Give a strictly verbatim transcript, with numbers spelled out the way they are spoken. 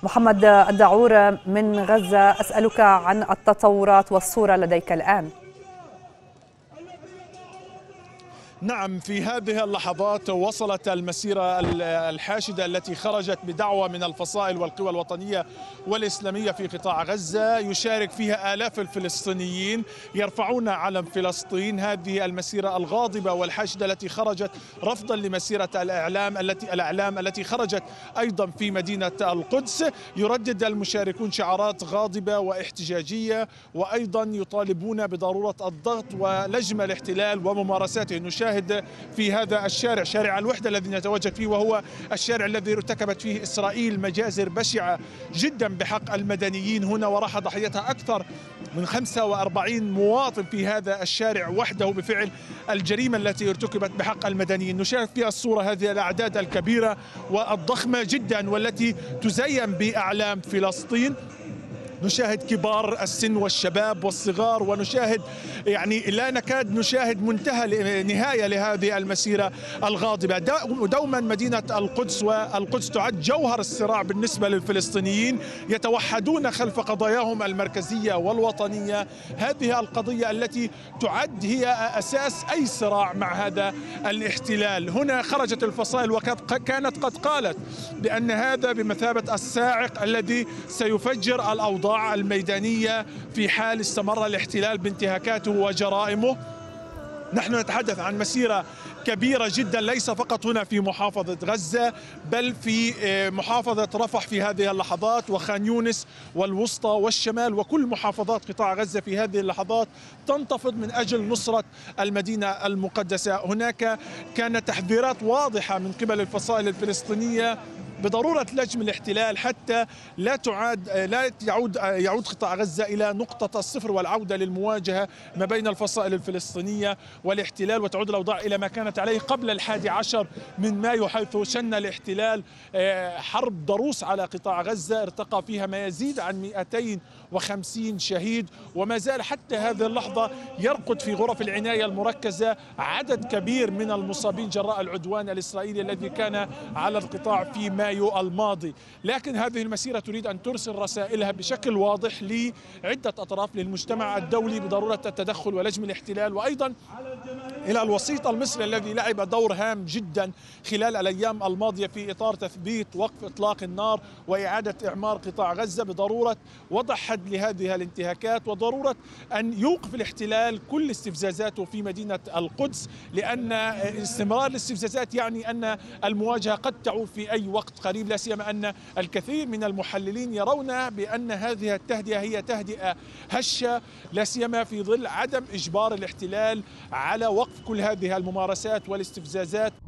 محمد الدعور من غزة، أسألك عن التطورات والصورة لديك الآن. نعم، في هذه اللحظات وصلت المسيرة الحاشدة التي خرجت بدعوة من الفصائل والقوى الوطنية والإسلامية في قطاع غزة، يشارك فيها آلاف الفلسطينيين يرفعون علم فلسطين. هذه المسيرة الغاضبة والحاشدة التي خرجت رفضا لمسيرة الإعلام التي الأعلام التي خرجت أيضا في مدينة القدس. يردد المشاركون شعارات غاضبة واحتجاجية، وأيضا يطالبون بضرورة الضغط ولجم الاحتلال وممارساته. نشاهد في هذا الشارع، شارع الوحدة الذي نتواجد فيه، وهو الشارع الذي ارتكبت فيه إسرائيل مجازر بشعة جدا بحق المدنيين هنا، وراح ضحيتها أكثر من خمسة وأربعين مواطن في هذا الشارع وحده بفعل الجريمة التي ارتكبت بحق المدنيين. نشاهد في الصورة هذه الأعداد الكبيرة والضخمة جدا والتي تزين بأعلام فلسطين. نشاهد كبار السن والشباب والصغار، ونشاهد يعني لا نكاد نشاهد منتهى نهاية لهذه المسيرة الغاضبة. دوما مدينة القدس والقدس تعد جوهر الصراع بالنسبة للفلسطينيين، يتوحدون خلف قضاياهم المركزية والوطنية. هذه القضية التي تعد هي أساس أي صراع مع هذا الاحتلال. هنا خرجت الفصائل وكانت قد قالت بأن هذا بمثابة الصاعق الذي سيفجر الأوضاع الميدانية في حال استمر الاحتلال بانتهاكاته وجرائمه. نحن نتحدث عن مسيرة كبيرة جدا، ليس فقط هنا في محافظة غزة بل في محافظة رفح في هذه اللحظات، وخان يونس والوسطى والشمال، وكل محافظات قطاع غزة في هذه اللحظات تنتفض من أجل نصرة المدينة المقدسة. هناك كانت تحذيرات واضحة من قبل الفصائل الفلسطينية بضرورة لجم الاحتلال حتى لا تعاد لا يعود يعود قطاع غزة إلى نقطة الصفر والعودة للمواجهة ما بين الفصائل الفلسطينية والاحتلال، وتعود الأوضاع إلى ما كانت عليه قبل الحادي عشر من مايو، حيث شن الاحتلال حرب ضروس على قطاع غزة ارتقى فيها ما يزيد عن مئتين وخمسين شهيد، وما زال حتى هذه اللحظة يرقد في غرف العناية المركزة عدد كبير من المصابين جراء العدوان الإسرائيلي الذي كان على القطاع في مايو الماضي. لكن هذه المسيرة تريد أن ترسل رسائلها بشكل واضح لعدة أطراف، للمجتمع الدولي بضرورة التدخل ولجم الاحتلال، وأيضا إلى الوسيط المصري الذي لعب دور هام جدا خلال الأيام الماضية في إطار تثبيت وقف إطلاق النار وإعادة إعمار قطاع غزة، بضرورة وضع حد لهذه الانتهاكات وضرورة أن يوقف الاحتلال كل استفزازاته في مدينة القدس، لأن استمرار الاستفزازات يعني أن المواجهة قد تعود في أي وقت قريب، لا سيما أن الكثير من المحللين يرون بأن هذه التهدئة هي تهدئة هشة، لا سيما في ظل عدم إجبار الاحتلال على وقف كل هذه الممارسات والاستفزازات.